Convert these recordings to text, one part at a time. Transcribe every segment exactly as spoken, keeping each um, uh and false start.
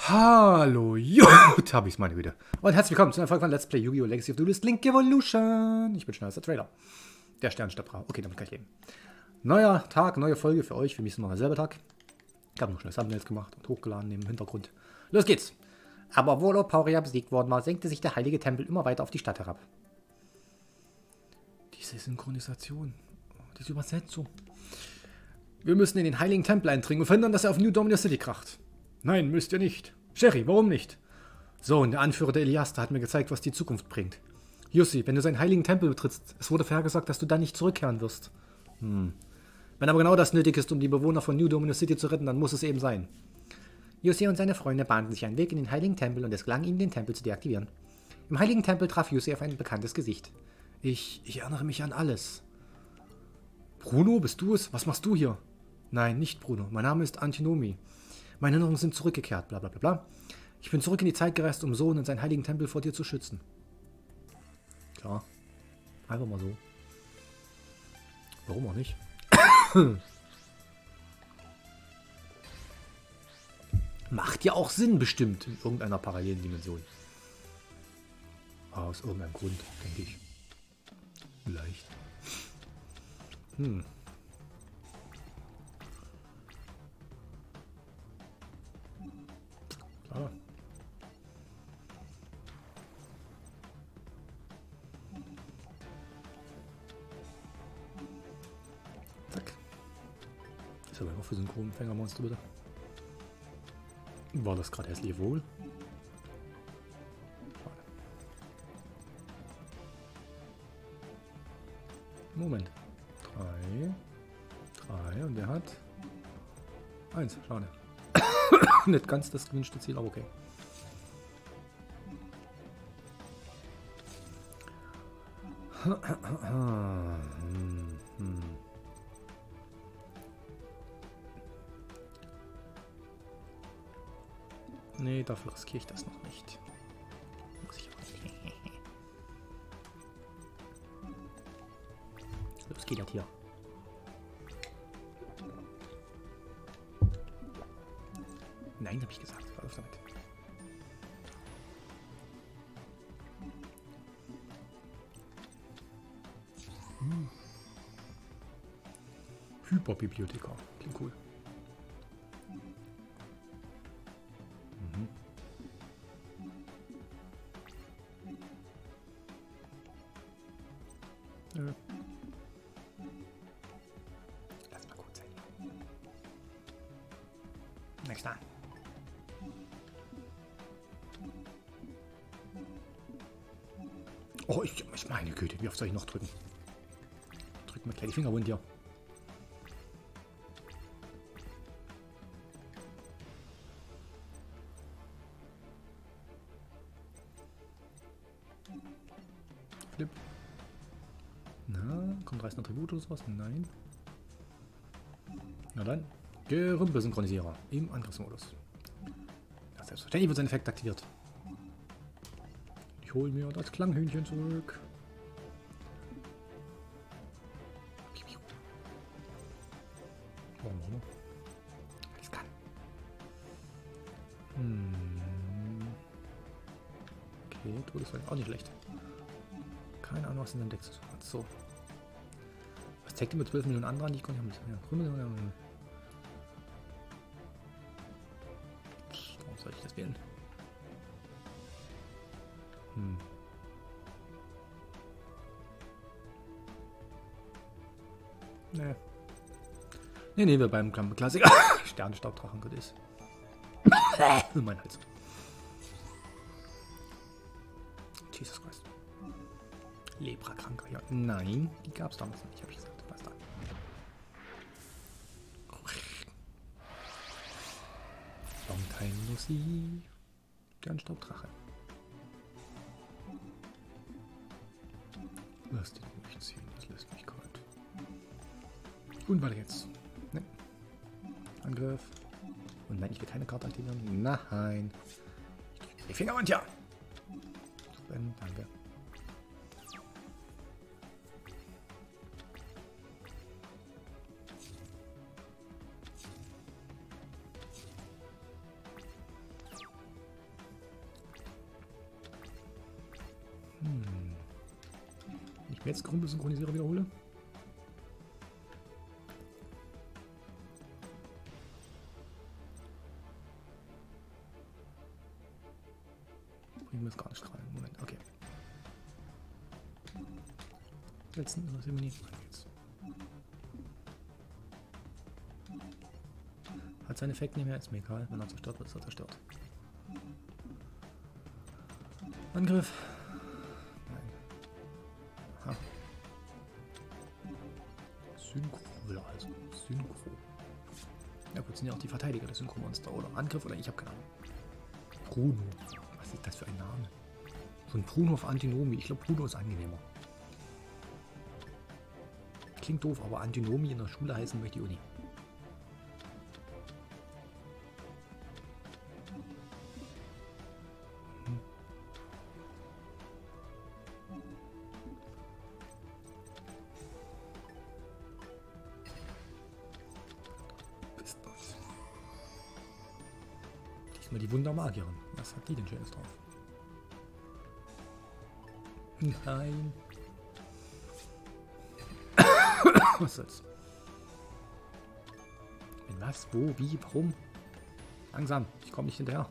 Hallo, Jut, hab ich's, meine Güte. Und herzlich willkommen zu einer Folge von Let's Play Yu-Gi-Oh! Legacy of Duelist Link Evolution. Ich bin schneller als der Trailer. Der Sternstabra. Okay, damit kann ich leben. Neuer Tag, neue Folge für euch. Für mich ist noch derselbe Tag. Ich habe noch schnell Thumbnails gemacht und hochgeladen im Hintergrund. Los geht's. Aber obwohl Pauria besiegt worden war, senkte sich der heilige Tempel immer weiter auf die Stadt herab. Diese Synchronisation, diese Übersetzung. Wir müssen in den heiligen Tempel eindringen und verhindern, dass er auf New Dominus City kracht. Nein, müsst ihr nicht. Sherry, warum nicht? Sohn, der Anführer der Eliaster hat mir gezeigt, was die Zukunft bringt. Jussi, wenn du seinen heiligen Tempel betrittst, es wurde vorhergesagt, dass du dann nicht zurückkehren wirst. Hm. Wenn aber genau das nötig ist, um die Bewohner von New Dominus City zu retten, dann muss es eben sein. Jussi und seine Freunde bahnten sich einen Weg in den heiligen Tempel und es gelang ihnen, den Tempel zu deaktivieren. Im heiligen Tempel traf Jussi auf ein bekanntes Gesicht. Ich, ich erinnere mich an alles. Bruno, bist du es? Was machst du hier? Nein, nicht Bruno. Mein Name ist Antinomi. Meine Erinnerungen sind zurückgekehrt, bla bla bla bla. Ich bin zurück in die Zeit gereist, um Sohn und seinen heiligen Tempel vor dir zu schützen. Klar. Einfach mal so. Warum auch nicht? Macht ja auch Sinn, bestimmt, in irgendeiner parallelen Dimension. Ah, aus irgendeinem Grund, denke ich. Vielleicht. Hm. Klar. Zack. Ist aber auch für Synchronempfängermonster, bitte. War das gerade hässlich wohl? Schade. Moment. Drei. Drei und der hat eins. Schade. Nicht ganz das gewünschte Ziel, aber okay. Hm, hm. Nee, dafür riskiere ich das noch nicht. Muss ich aber nicht. Los geht das hier. Nein, habe ich gesagt. Hör auf damit. Hm. Hyperbibliothekar. Klingt cool. Mhm. Nö. Lass mal gut sein. Next time. Oh, ich, ich meine Güte, wie oft soll ich noch drücken? Drück mal gleich die Finger wund hier. Flip. Na, kommt reißender Attribut oder sowas? Nein. Na dann. Gerümpel-Synchronisierer im Angriffsmodus. Ja, selbstverständlich wird sein Effekt aktiviert. Ich hole mir das Klanghühnchen zurück. Warum auch immer. Ich kann. Hm. Okay, Todesfall auch nicht schlecht. Keine Ahnung, was in dem Deck ist. So. Was zeigt immer zwölf Millionen andere an, die ich gar nicht habe. Ja, warum soll ich das wählen? Hm. Nee. Nee, nee, wir beim Klassiker. Sternenstaubdrachen, gut ist. Mein Hals. Jesus Christ. Leprakranker, ja. Nein, die gab es damals nicht, habe ich gesagt. Was da? Long time no see. Sternenstaubdrache. Lass den durchziehen, das lässt mich kalt. Und weiter jetzt. Ne. Angriff. Und nein, ich will keine Karte aktivieren. Nein. Ich drücke die Finger und ja. Danke. Jetzt Grumpel-Synchronisierer wiederhole. Bringen wir es gar nicht gerade. Moment, okay. Letzten oder Simoni. Jetzt. Hat seinen Effekt nicht mehr, ist mir egal. Wenn er zerstört wird, ist er zerstört. Angriff. Nein. Aha. Synchro will er also. Synchro. Ja gut, sind ja auch die Verteidiger des Synchro-Monster, oder? Angriff oder ich habe keine Ahnung. Bruno. Was ist das für ein Name? Von Bruno auf Antinomi. Ich glaube, Bruno ist angenehmer. Klingt doof, aber Antinomi in der Schule heißen möchte ich auch nicht. Hm. Ist das? Diesmal die Wundermagierin. Was hat die denn Schönes drauf? Nein. Was soll's? In was? Wo? Wie? Warum? Langsam. Ich komme nicht hinterher.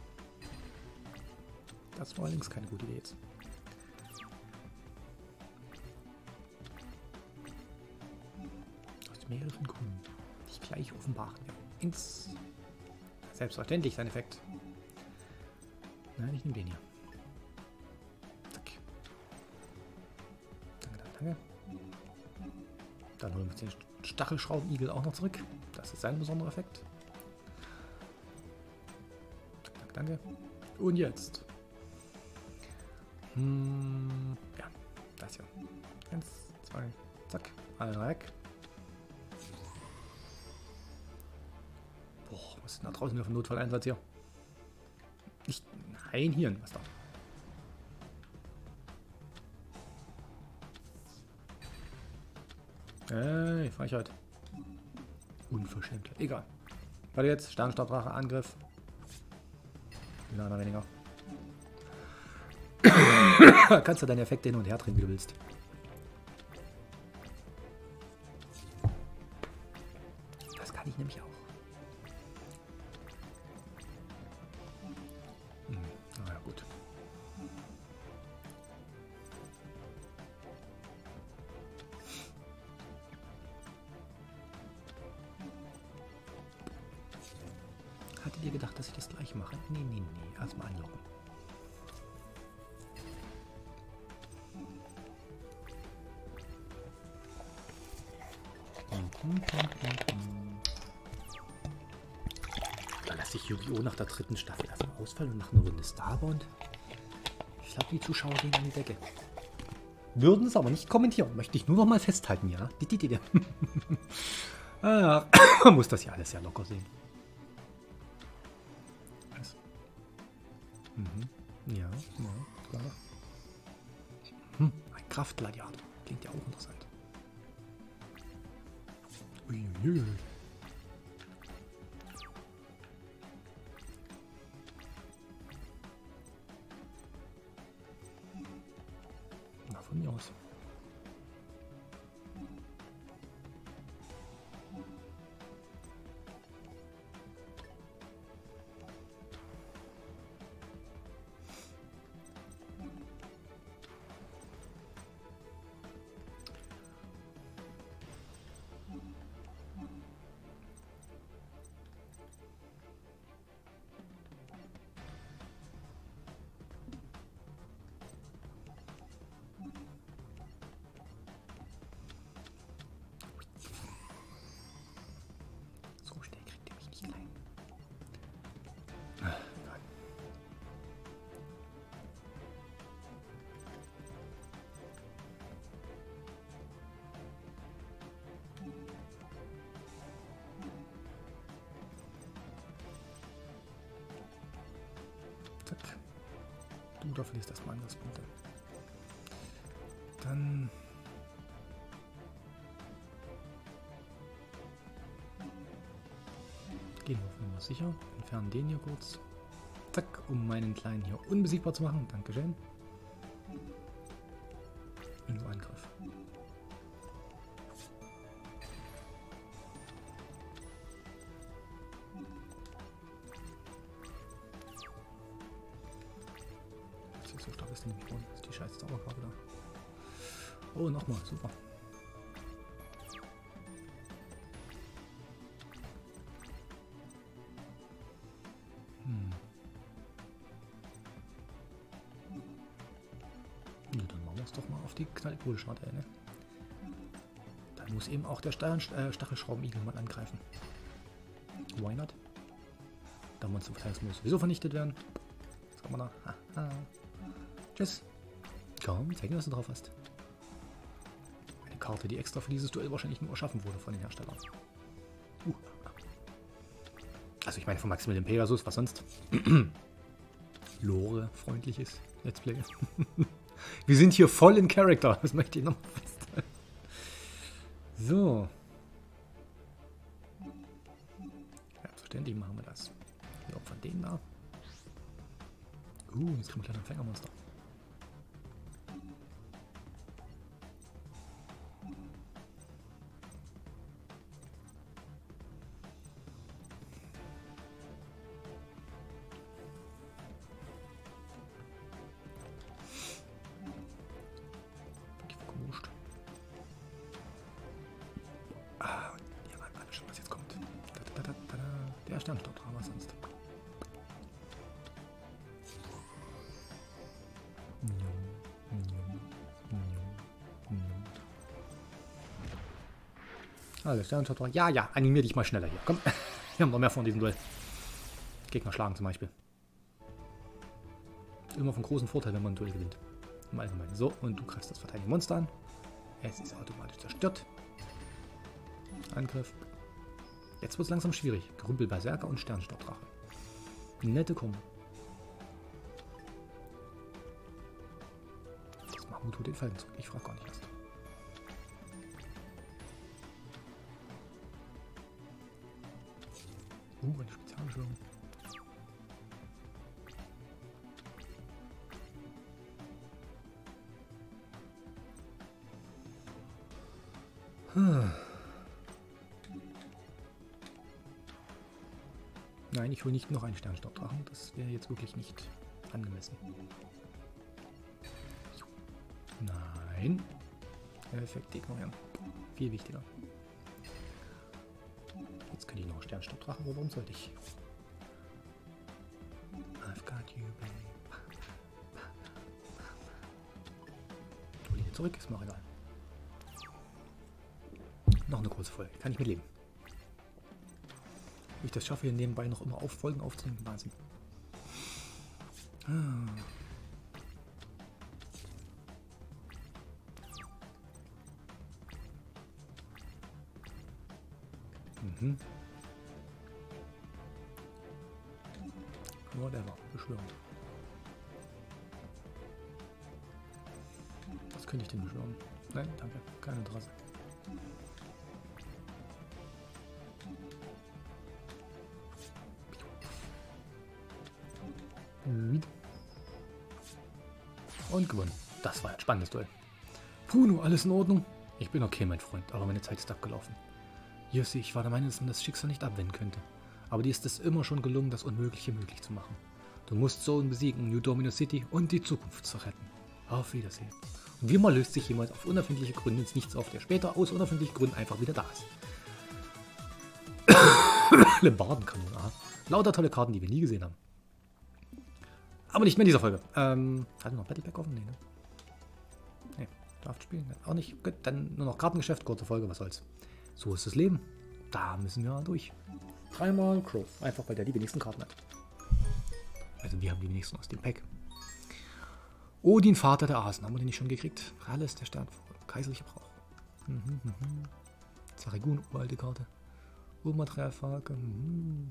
Das war allerdings keine gute Idee jetzt. Aus mehreren Gründen. Nicht gleich offenbaren. Ja. Ins. Selbstverständlich sein Effekt. Nein, ich nehme den hier. Zack. Danke, danke, danke. Dann holen wir uns den Stachelschraubenigel auch noch zurück. Das ist sein besonderer Effekt. Danke, danke. Und jetzt. Hm, ja, das hier. Eins, zwei, zack. Alle weg. Boah, was ist denn da draußen wieder für ein Notfalleinsatz hier? Nicht. Nein, hier. Was da? Ey, Frechheit. Unverschämt. Egal. Warte jetzt. Sternstaubdrache, Angriff. Wieder einer weniger. Kannst du deine Effekte hin und her drehen, wie du willst. Das kann ich nämlich auch. Hm, naja, gut. Hattet ihr gedacht, dass ich das gleich mache? Nee, nee, nee. Erstmal anlocken. Da lasse ich Yu-Gi-Oh! Nach der dritten Staffel erstmal ausfallen und nach einer Runde Starbound. Ich glaube, die Zuschauer gehen an die Decke. Würden es aber nicht kommentieren. Möchte ich nur noch mal festhalten, ja? Die, die, die, die. ah, man muss das ja alles sehr locker sehen. Was? Mhm. Ja, ja, klar. Hm, ein Kraftgladiator. Klingt ja auch interessant. Uiuiui. Na, von mir aus. Zack. Du, da verlierst erstmal Angriffspunkte. Dann. Gehen wir auf Nummer sicher. Entfernen den hier kurz. Zack, um meinen Kleinen hier unbesiegbar zu machen. Dankeschön. Nur Angriff. So stark ist die nicht geworden. Ist die scheiß Zauberkarte da. Oh, nochmal, super. Hm. Ja, dann machen wir es doch mal auf die Knallkohlscharte, ne? Dann muss eben auch der äh, Stachelschraubenigel mal angreifen. Why not? Da muss der Verteidigungsmodus sowieso vernichtet werden. Was kann man da? Haha. Tschüss. Komm, zeig mir, was du drauf hast. Eine Karte, die extra für dieses Duell wahrscheinlich nur erschaffen wurde von den Herstellern. Uh. Also ich meine von Maximilian Pegasus, was sonst? Lore-freundliches Let's Play. Wir sind hier voll in Charakter. Das möchte ich noch festhalten. So. Selbstverständlich machen wir das. Wir opfern den da. Uh, jetzt kriegen wir gleich ein Fängermonster. Ah, ja, warte schon, was jetzt kommt. Da, da, da, da, da. Der Sternstaub dran, was sonst. Also, Sternstaub dran. Ja, ja, animier dich mal schneller hier. Komm, wir haben noch mehr von diesem Duell. Gegner schlagen zum Beispiel. Ist immer von großem Vorteil, wenn man ein Duell gewinnt. Im Allgemeinen. So, und du greifst das verteidigende Monster an. Es ist automatisch zerstört. Angriff. Jetzt wird es langsam schwierig. Gerümpel Berserker und Sternstaubdrache. Nette Kombo. Das Mammut tut den Fallen zurück. Ich frage gar nicht erst. Uh, eine Spezialbeschwörung. Hm. Nein, ich hole nicht noch einen Sternstaubdrachen. Das wäre jetzt wirklich nicht angemessen. Nein. Effekt ignorieren. Viel wichtiger. Jetzt kann ich noch Sternstaubdrachen, aber warum sollte ich? I've got you, babe. Ich hole ihn zurück, ist mir auch egal. Noch eine kurze Folge, kann ich mitleben. Wie ich das schaffe, hier nebenbei noch immer auf Folgen aufzunehmen, Wahnsinn. Ah. Mhm. Whatever, beschwören. Was könnte ich denn beschwören? Nein, danke, kein Interesse. Und gewonnen. Das war ein spannendes Duell. Bruno, alles in Ordnung? Ich bin okay, mein Freund, aber meine Zeit ist abgelaufen. Jussi, ich war der Meinung, dass man das Schicksal nicht abwenden könnte. Aber dir ist es immer schon gelungen, das Unmögliche möglich zu machen. Du musst Zoan besiegen, um New Domino City und die Zukunft zu retten. Auf Wiedersehen. Und wie immer löst sich jemand auf unerfindliche Gründe ins Nichts auf, der später aus unerfindlichen Gründen einfach wieder da ist. Lembardenkanon, aha. Lauter tolle Karten, die wir nie gesehen haben. Aber nicht mehr in dieser Folge. Ähm, hat noch Battlepack offen? Nee, ne? Nee, darf spielen. Auch nicht. Gut, dann nur noch Kartengeschäft, kurze Folge, was soll's. So ist das Leben. Da müssen wir durch. Dreimal Crow. Einfach weil der die wenigsten Karten hat. Also wir haben die wenigsten aus dem Pack. Odin, Vater der Asen. Haben wir den nicht schon gekriegt? Ralles, der Stern. Kaiserlicher Brauch. Mhm, mhm. Zarigun, uralte Karte. Urmaterialfrage. Mhm.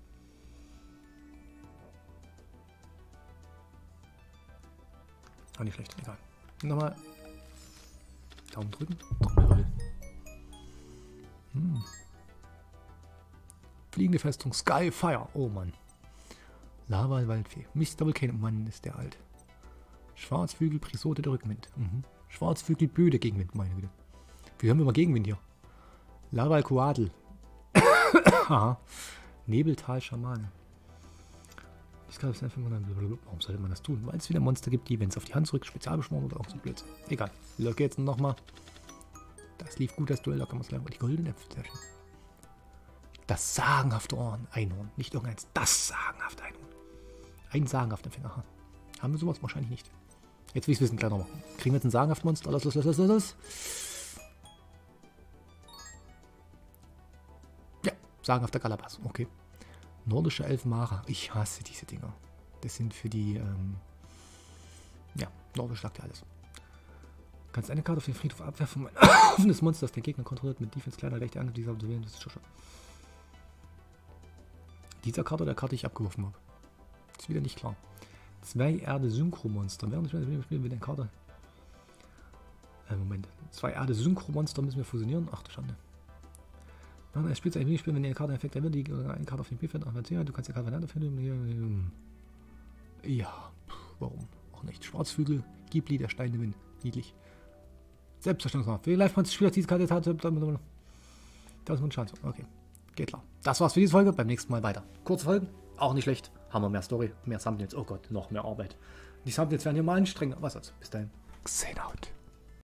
Auch nicht schlecht, egal. Nochmal. Daumen drücken. Trommelwirbel. Hm. Fliegende Festung, Skyfire. Oh Mann. Lava, Waldfee. Mister Vulkan. Mann, ist der alt. Schwarzflügel, Prisote der Rückenwind. Mhm. Schwarzvögel Böde Gegenwind, meine Güte. Wir haben immer Gegenwind hier. Laval Coadel. Haha. Nebeltal Schamane. Warum sollte man das tun? Weil es wieder Monster gibt, die, wenn es auf die Hand zurück, Spezialbeschworen oder auch so blöd. Egal. Wie läuft jetzt nochmal? Das lief gut, das Duell. Da kann man es lernen. Die goldenen Äpfel. Sehr schön. Das sagenhafte Ohren. Einhorn. Nicht irgendeins. Das sagenhafte Einhorn. Ein sagenhafter Empfänger. Aha. Haben wir sowas? Wahrscheinlich nicht. Jetzt will ich es wissen. Gleich nochmal. Kriegen wir jetzt ein sagenhaftes Monster? Los, los, los, los, los, los. Ja. Sagenhafter Galabas. Okay. Nordische Elfmara. Ich hasse diese Dinger. Das sind für die, ähm ja, Nordisch sagt ja alles. Du kannst eine Karte auf den Friedhof abwerfen, um ein offenes Monster, das den Gegner kontrolliert, mit Defense kleiner rechte Angriff, dieser zu wählen. Das ist schon schön. Dieser Karte oder der Karte, die ich abgeworfen habe. Ist wieder nicht klar. Zwei Erde-Synchro-Monster. Während ich spielen wir eine Karte. Äh, Moment. Zwei Erde-Synchro-Monster müssen wir fusionieren. Ach du Schande. Er spielt ein Minispiel, wenn die Karte Effekt wird, die oder eine Karte auf den Spielfeld avancieren. Du kannst die Karte voneinander finden. Ja, warum auch nicht? Schwarzvögel, Ghibli, der Steine Wind. Niedlich. Selbstverständlich. Vielleicht man Spieler diese Karte hat. Das ist ein Chance. Okay, geht klar. Das war's für diese Folge. Beim nächsten Mal weiter. Kurze Folgen, auch nicht schlecht. Haben wir mehr Story, mehr Thumbnails. Oh Gott, noch mehr Arbeit. Die Thumbnails werden hier mal anstrengend. Was also? Bis dahin. Xenout.